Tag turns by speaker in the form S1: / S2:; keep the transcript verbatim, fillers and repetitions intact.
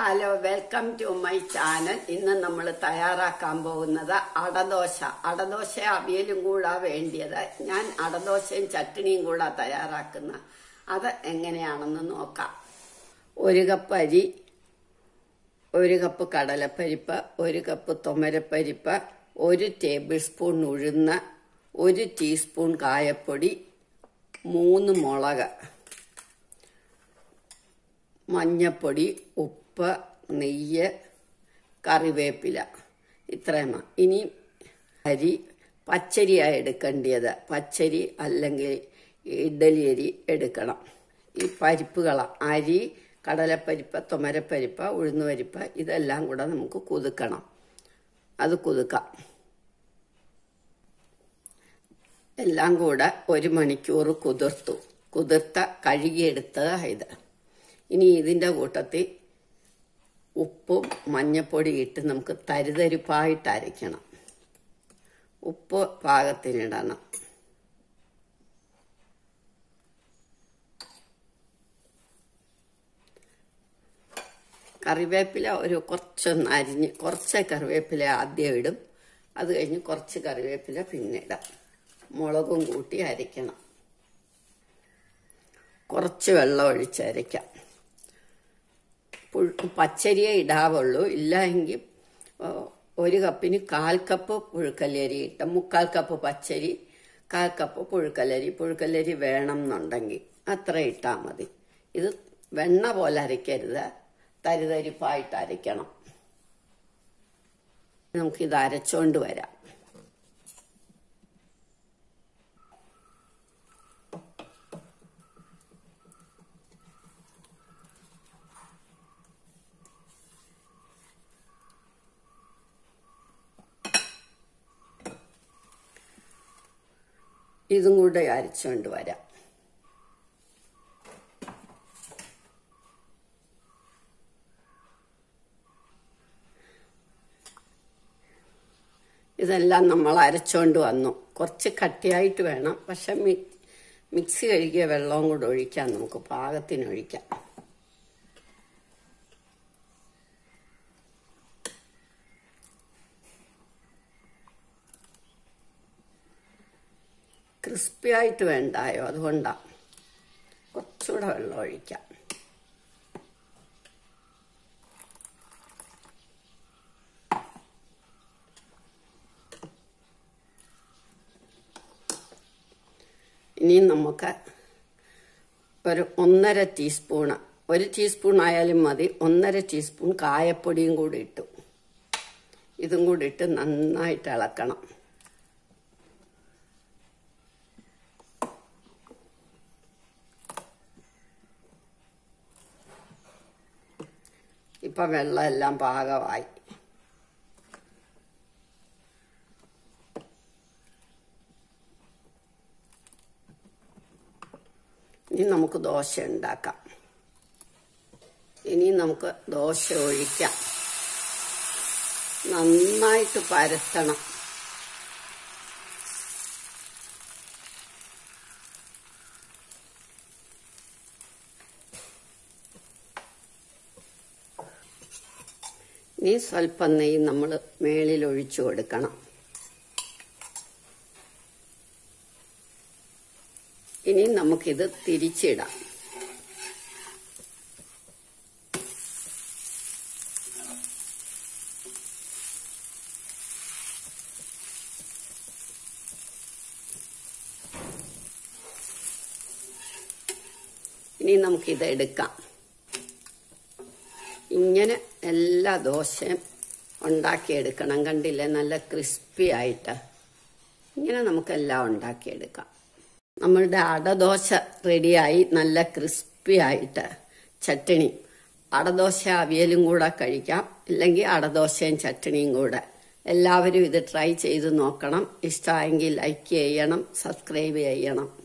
S1: Hello, welcome to my channel. ഇന്ന് നമ്മൾ തയ്യാറാക്കാൻ പോകുന്നത് അടദോശ. അടദോശ അവിയലും കൂടാ വേണ്ടിയത്. ഞാൻ അടദോശയും ചട്നിയും കൂടാ തയ്യാറാക്കുന്ന. അത് എങ്ങനെയാണെന്ന് നോക്കാം. ഒരു കപ്പ് അരി, ഒരു കപ്പ് കടലപ്പരിപ്പ്, ഒരു കപ്പ് തുമരപ്പരിപ്പ്, ഒരു ടേബിൾ സ്പൂൺ ഉഴുന്ന്, ഒരു ടീസ്പൂൺ കായപ്പൊടി, മൂന്ന് മുളക്, മഞ്ഞപ്പൊടി, ഉപ്പ്, നെയ്യ്, കറിവേപ്പില, ഇത്രയും. ഇനി അരി പച്ചരിയായി എടുക്കേണ്ടത്. പച്ചരി അല്ലെങ്കിൽ ഇഡലി അരി എടുക്കണം. ഈ പരിപ്പുകൾ അരി, കടലപ്പരിപ്പ്, തുമരപ്പരിപ്പ്, ഉഴുന്നുപരിപ്പ് ഇതെല്ലാം കൂടെ നമുക്ക് കുതുക്കണം. അത് കുതുക്കാം. എല്ലാം കൂടെ ഒരു മണിക്കൂർ കുതിർത്തു. കുതിർത്ത കഴുകിയെടുത്തത് ഇത്. ഇനി ഇതിൻ്റെ കൂട്ടത്തിൽ ഉപ്പും മഞ്ഞപ്പൊടി ഇട്ട് നമുക്ക് തരിതരിപ്പായിട്ട് അരയ്ക്കണം. ഉപ്പ് പാകത്തിനിടണം. കറിവേപ്പില ഒരു കുറച്ചൊന്ന് അരിഞ്ഞ്, കുറച്ച് കറിവേപ്പില ആദ്യം ഇടും. അത് കഴിഞ്ഞ് കുറച്ച് കറിവേപ്പില പിന്നെ ഇടാം. മുളകും കൂട്ടി അരയ്ക്കണം. കുറച്ച് വെള്ളം ഒഴിച്ച് അരയ്ക്കാം. പച്ചരിയെ ഇടാവുള്ളൂ. ഇല്ല എങ്കിൽ ഒരു കപ്പിന് കാൽ കപ്പ് പുഴുക്കല്ലരി ഇട്ട, മുക്കാൽ കപ്പ് പച്ചരി, കാൽ കപ്പ് പുഴുക്കല്ലരി. പുഴുക്കല്ലരി വേണം എന്നുണ്ടെങ്കിൽ അത്ര ഇട്ടാൽ മതി. ഇത് വെണ്ണ പോലെ അരയ്ക്കരുത്, തരിതരിപ്പായിട്ട് അരയ്ക്കണം. നമുക്കിത് അരച്ചോണ്ട് വരാം. ഇതും കൂടെ അരച്ചുകൊണ്ട് വരാം. ഇതെല്ലാം നമ്മൾ അരച്ചോണ്ട് വന്നു. കുറച്ച് കട്ടിയായിട്ട് വേണം. പക്ഷെ മിക്സി കഴുകിയ വെള്ളവും കൂടെ ഒഴിക്കാം. നമുക്ക് പാകത്തിന് ഒഴിക്കാം. ക്രിസ്പി ആയിട്ട് വേണ്ടായോ, അതുകൊണ്ടാണ് കുറച്ചുകൂടെ വെള്ളം ഒഴിക്കാം. ഇനി നമുക്ക് ഒരു ഒന്നര ടീസ്പൂണ്, ഒരു ടീസ്പൂൺ ആയാലും മതി, ഒന്നര ടീസ്പൂൺ കായപ്പൊടിയും കൂടി ഇട്ടു. ഇതും കൂടി ഇട്ട് നന്നായിട്ട് ഇളക്കണം. ഇപ്പം വെള്ളം എല്ലാം പാകമായി. ഇനി നമുക്ക് ദോശ ഉണ്ടാക്കാം. ഇനി നമുക്ക് ദോശ ഒഴിക്കാം. നന്നായിട്ട് പരത്തണം. ഇനി സ്വല്പം നെയ്യ് നമ്മൾ മേളിൽ ഒഴിച്ചു കൊടുക്കണം. ഇനി നമുക്കിത് തിരിച്ചിടാം. ഇനി നമുക്കിത് എടുക്കാം. ഇങ്ങനെ എല്ലാ ദോശയും ഉണ്ടാക്കിയെടുക്കണം. കണ്ടില്ലേ, നല്ല ക്രിസ്പി ആയിട്ട്. ഇങ്ങനെ നമുക്കെല്ലാം ഉണ്ടാക്കിയെടുക്കാം. നമ്മളുടെ അടദോശ റെഡിയായി. നല്ല ക്രിസ്പി ആയിട്ട്. ചട്നി, അടദോശ അവിയലും കൂടെ കഴിക്കാം, ഇല്ലെങ്കിൽ അടദോശയും ചട്നിയും കൂടെ. എല്ലാവരും ഇത് ട്രൈ ചെയ്ത് നോക്കണം. ഇഷ്ടമായെങ്കിൽ ലൈക്ക് ചെയ്യണം, സബ്സ്ക്രൈബ് ചെയ്യണം.